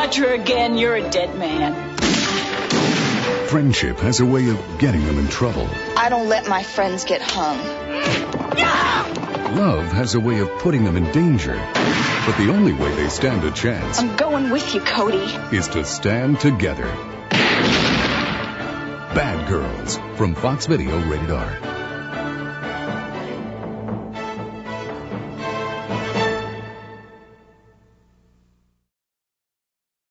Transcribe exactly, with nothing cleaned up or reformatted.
touch her again, you're a dead man. Friendship has a way of getting them in trouble. I don't let my friends get hung. Love has a way of putting them in danger. But the only way they stand a chance I'm going with you, Cody. is to stand together. Bad Girls from Fox Video, rated R.